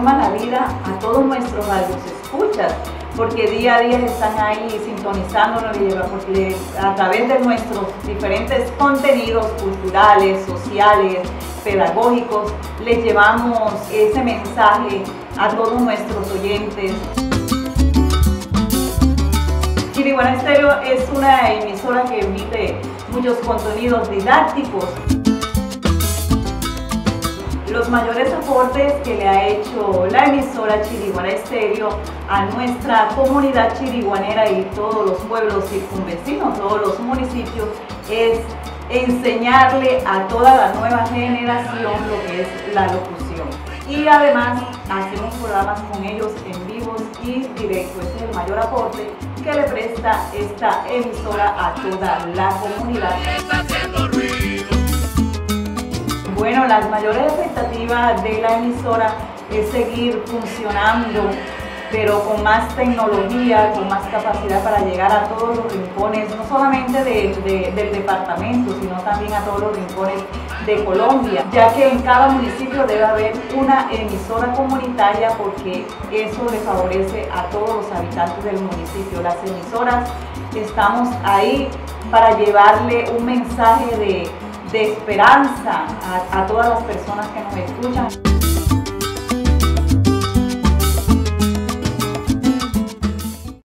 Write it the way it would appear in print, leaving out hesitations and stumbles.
transforma la vida a todos nuestros radioescuchas, porque día a día están ahí sintonizándonos a través de nuestros diferentes contenidos culturales, sociales, pedagógicos. Les llevamos ese mensaje a todos nuestros oyentes. Chiriguaná Estéreo es una emisora que emite muchos contenidos didácticos. Los mayores aportes que le ha hecho la emisora Chiriguaná Estéreo a nuestra comunidad chiriguanera y todos los pueblos circunvecinos, todos los municipios, es enseñarle a toda la nueva generación lo que es la locución. Y además hacemos programas con ellos en vivos y directos. Ese es el mayor aporte que le presta esta emisora a toda la comunidad. Bueno, las mayores expectativas de la emisora es seguir funcionando, pero con más tecnología, con más capacidad para llegar a todos los rincones, no solamente del departamento, sino también a todos los rincones de Colombia, ya que en cada municipio debe haber una emisora comunitaria, porque eso le favorece a todos los habitantes del municipio. Las emisoras estamos ahí para llevarle un mensaje de esperanza a todas las personas que nos escuchan.